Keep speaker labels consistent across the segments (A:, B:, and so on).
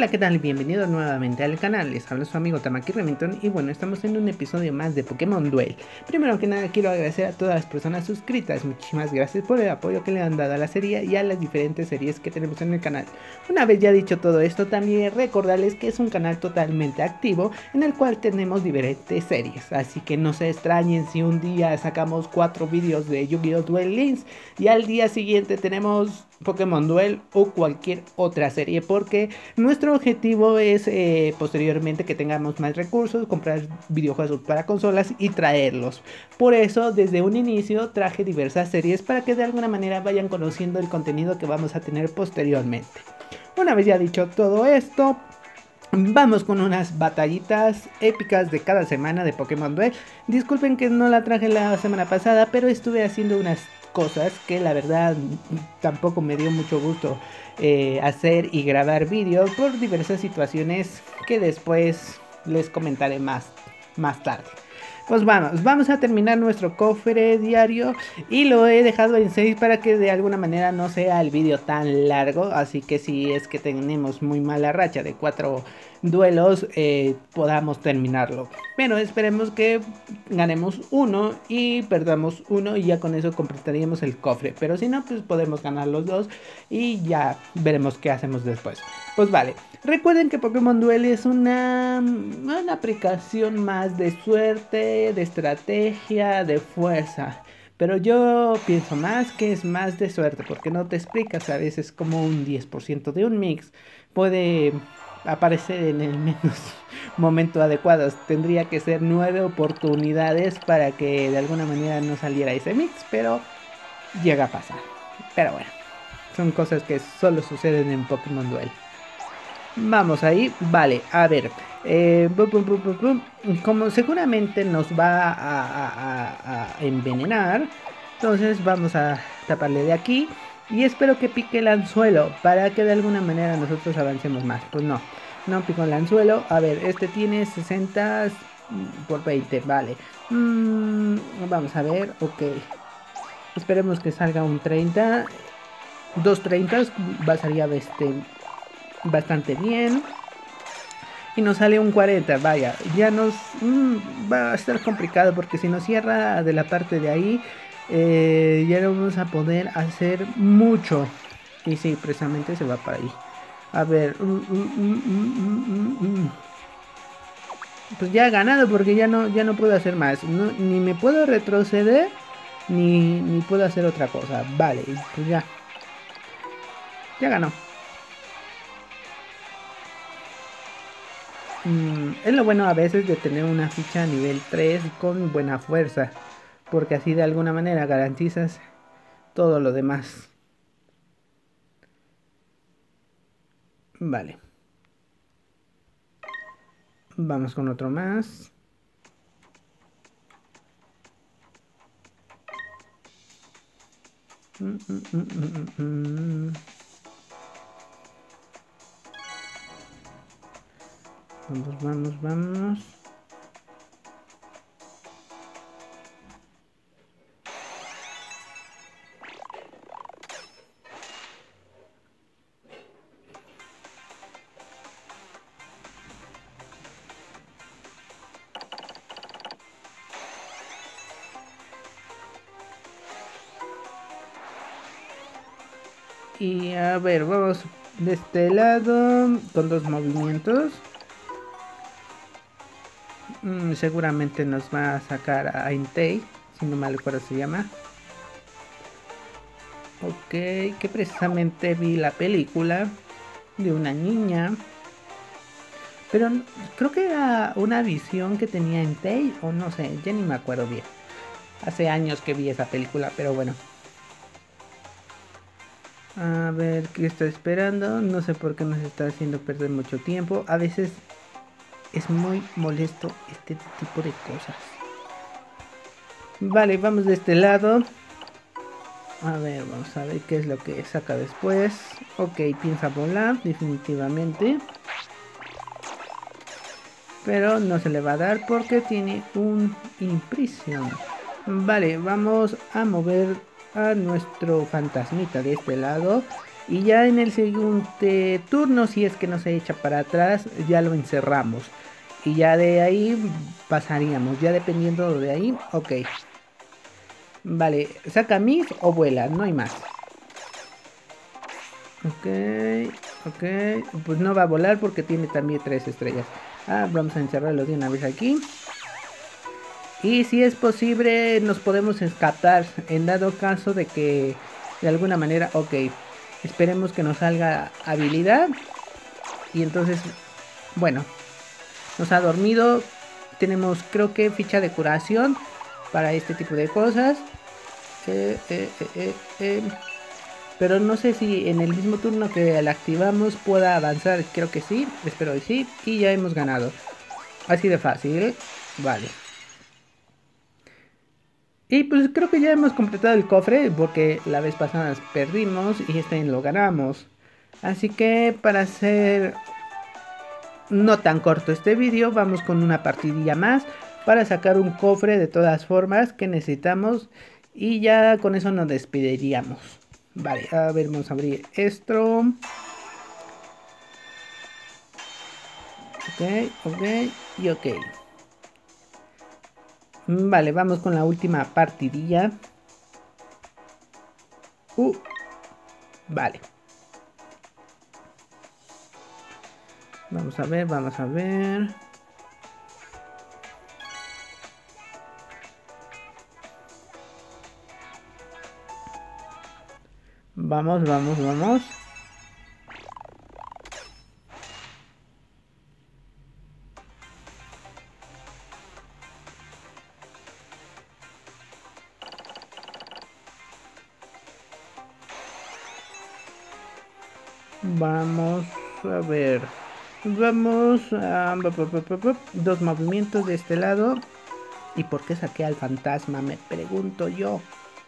A: Hola, ¿qué tal? Bienvenidos nuevamente al canal, les habla su amigo Tamaki Remington y bueno, estamos en un episodio más de Pokémon Duel. Primero que nada quiero agradecer a todas las personas suscritas, muchísimas gracias por el apoyo que le han dado a la serie y a las diferentes series que tenemos en el canal. Una vez ya dicho todo esto, también recordarles que es un canal totalmente activo en el cual tenemos diferentes series, así que no se extrañen si un día sacamos 4 vídeos de Yu-Gi-Oh! Duel Links y al día siguiente tenemos Pokémon Duel o cualquier otra serie, porque nuestro objetivo es posteriormente que tengamos más recursos, comprar videojuegos para consolas y traerlos. Por eso desde un inicio traje diversas series para que de alguna manera vayan conociendo el contenido que vamos a tener posteriormente. Una vez ya dicho todo esto, vamos con unas batallitas épicas de cada semana de Pokémon Duel. Disculpen que no la traje la semana pasada, pero estuve haciendo unas cosas que la verdad tampoco me dio mucho gusto hacer y grabar vídeos por diversas situaciones que después les comentaré más tarde. Pues vamos a terminar nuestro cofre diario y lo he dejado en 6 para que de alguna manera no sea el vídeo tan largo. Así que si es que tenemos muy mala racha de 4 duelos, podamos terminarlo. Pero esperemos que ganemos uno y perdamos uno y ya con eso completaríamos el cofre. Pero si no, pues podemos ganar los dos y ya veremos qué hacemos después. Pues vale. Recuerden que Pokémon Duel es una aplicación más de suerte, de estrategia, de fuerza. Pero yo pienso más que es más de suerte, porque no te explicas a veces como un 10% de un mix puede aparecer en el menos momento adecuado. Tendría que ser 9 oportunidades para que de alguna manera no saliera ese mix, pero llega a pasar. Pero bueno, son cosas que solo suceden en Pokémon Duel. Vamos ahí, vale, a ver, como seguramente nos va a envenenar, entonces vamos a taparle de aquí y espero que pique el anzuelo para que de alguna manera nosotros avancemos más. Pues no pico el anzuelo. A ver, este tiene 60 por 20, vale. Vamos a ver, ok, esperemos que salga un 30, 230, pasaría bastante bien. Y nos sale un 40, vaya, ya nos va a estar complicado porque si nos cierra de la parte de ahí, ya no vamos a poder hacer mucho. Y sí, precisamente se va para ahí. A ver, pues ya ha ganado porque ya no puedo hacer más. Ni me puedo retroceder, ni puedo hacer otra cosa. Vale, pues ya ganó. Es lo bueno a veces de tener una ficha nivel 3 con buena fuerza, porque así de alguna manera garantizas todo lo demás. Vale. Vamos con otro más. Vamos. Y a ver, vamos de este lado con 2 movimientos. Seguramente nos va a sacar a Entei, si no mal recuerdo se llama. Ok, que precisamente vi la película de una niña, pero creo que era una visión que tenía Entei, o no sé, ya ni me acuerdo bien. Hace años que vi esa película, pero bueno. A ver, ¿qué estoy esperando? No sé por qué nos está haciendo perder mucho tiempo. A veces es muy molesto este tipo de cosas. Vale, vamos de este lado. A ver, vamos a ver qué es lo que saca después. Ok, piensa volar, definitivamente. Pero no se le va a dar porque tiene un imprisión. Vale, vamos a mover a nuestro fantasmita de este lado. Y ya en el siguiente turno, si es que no se echa para atrás, ya lo encerramos. Y ya de ahí pasaríamos, ya dependiendo de ahí, ok. Vale, saca Mix o vuela, no hay más. Ok, ok, pues no va a volar porque tiene también 3 estrellas. Vamos a encerrarlo de una vez aquí. Y si es posible, nos podemos escapar en dado caso de que de alguna manera, ok, esperemos que nos salga habilidad. Y entonces, bueno, nos ha dormido. Tenemos, creo que, ficha de curación para este tipo de cosas. Eh, eh, eh, eh, eh. Pero no sé si en el mismo turno que la activamos pueda avanzar. Creo que sí, espero que sí. Y ya hemos ganado. Así de fácil. Vale. Y pues creo que ya hemos completado el cofre porque la vez pasada perdimos y este lo ganamos. Así que para hacer no tan corto este vídeo, vamos con una partidilla más para sacar un cofre de todas formas que necesitamos y ya con eso nos despediríamos. Vale, a ver, vamos a abrir esto. Ok, ok y ok. Vale, vamos con la última partidilla. Vale. Vamos a ver, vamos a ver. Vamos, vamos, vamos. Vamos a ver. Vamos a... Dos movimientos de este lado. ¿Y por qué saqué al fantasma? Me pregunto yo.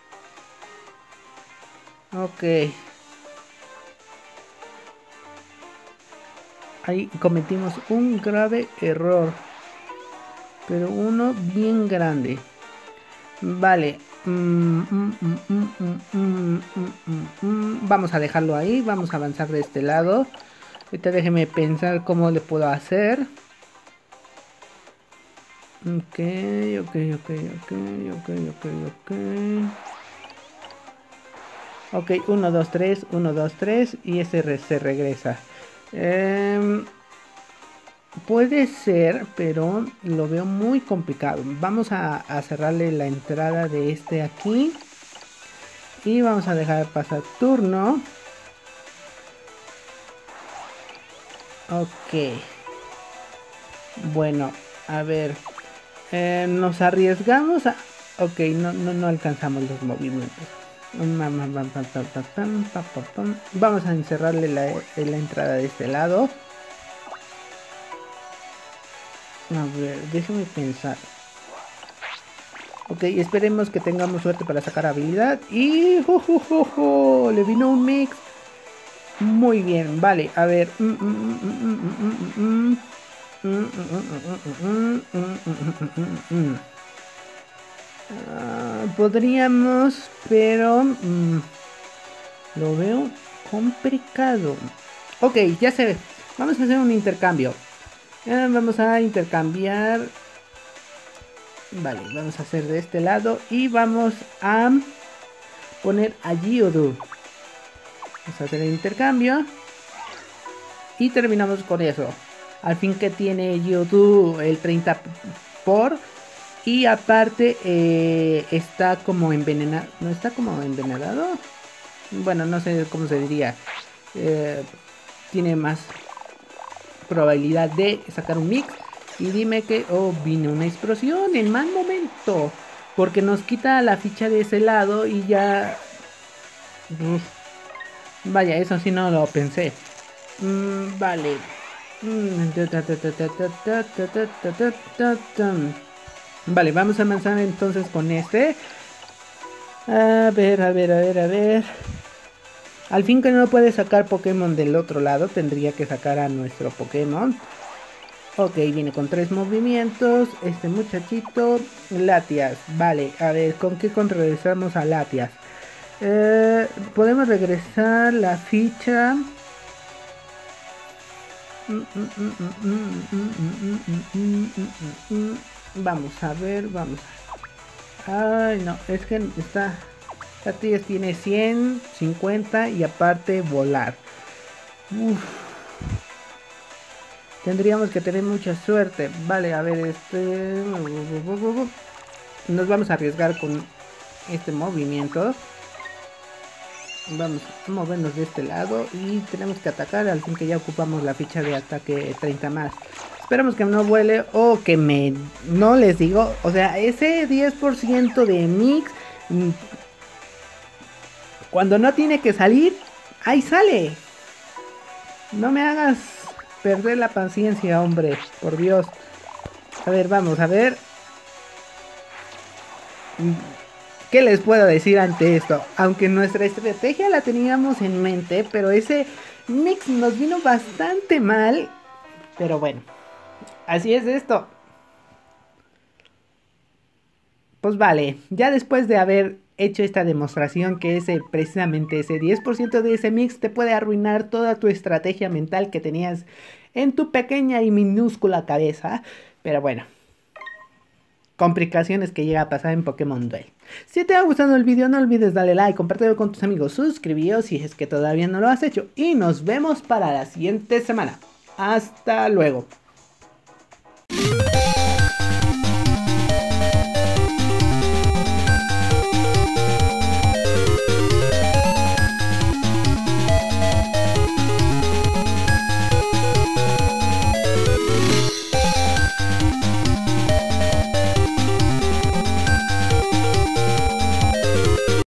A: Ok. Ahí cometimos un grave error. Pero uno bien grande. Vale. Vamos a dejarlo ahí. Vamos a avanzar de este lado. Ahorita déjeme pensar cómo le puedo hacer. Ok, ok, ok, ok, ok, ok, ok. Ok, 1, 2, 3, 1, 2, 3 y ese se regresa. Puede ser, pero lo veo muy complicado. Vamos a cerrarle la entrada de este aquí. Y vamos a dejar pasar turno. Ok. Bueno, a ver. Nos arriesgamos a... Ok, no alcanzamos los movimientos. Vamos a encerrarle la entrada de este lado. A ver, déjeme pensar. Ok, esperemos que tengamos suerte para sacar habilidad. Y... le vino un mix. Muy bien, vale, a ver. Podríamos, pero lo veo complicado. Ok, ya sé. Vamos a hacer un intercambio. Vamos a intercambiar. Vale, vamos a hacer de este lado. Y vamos a poner a Geodude. Vamos a hacer el intercambio. Y terminamos con eso. Al fin que tiene Geodude el 30 por. Y aparte está como envenenado. ¿No está como envenenado? Bueno, no sé cómo se diría. Tiene más probabilidad de sacar un mix. Y dime que... Oh, vino una explosión en mal momento. Porque nos quita la ficha de ese lado y ya... Vaya, eso sí no lo pensé. Vale. Vale, vamos a avanzar entonces con este. A ver, a ver, a ver, a ver. Al fin que no puede sacar Pokémon del otro lado, tendría que sacar a nuestro Pokémon. Ok, viene con 3 movimientos. Este muchachito. Latias. Vale, a ver, ¿con qué contrarrestamos a Latias? Podemos regresar la ficha. Vamos a ver, vamos. Ay, no, es que está... Esta tiene 100, 50 y aparte volar. Uf. Tendríamos que tener mucha suerte. Vale, a ver, nos vamos a arriesgar con este movimiento. Vamos a movernos de este lado y tenemos que atacar al fin que ya ocupamos la ficha de ataque 30 más. Esperamos que no vuele o que me... No les digo, o sea, ese 10% de mix... Cuando no tiene que salir, ahí sale. No me hagas perder la paciencia, hombre, por Dios. A ver, vamos a ver. ¿Qué les puedo decir ante esto? Aunque nuestra estrategia la teníamos en mente, pero ese mix nos vino bastante mal. Pero bueno, así es esto. Pues vale, ya después de haber hecho esta demostración que precisamente ese 10% de ese mix te puede arruinar toda tu estrategia mental que tenías en tu pequeña y minúscula cabeza. Pero bueno, complicaciones que llega a pasar en Pokémon Duel. Si te ha gustado el video, no olvides darle like, compartirlo con tus amigos, suscribíos si es que todavía no lo has hecho. Y nos vemos para la siguiente semana. Hasta luego.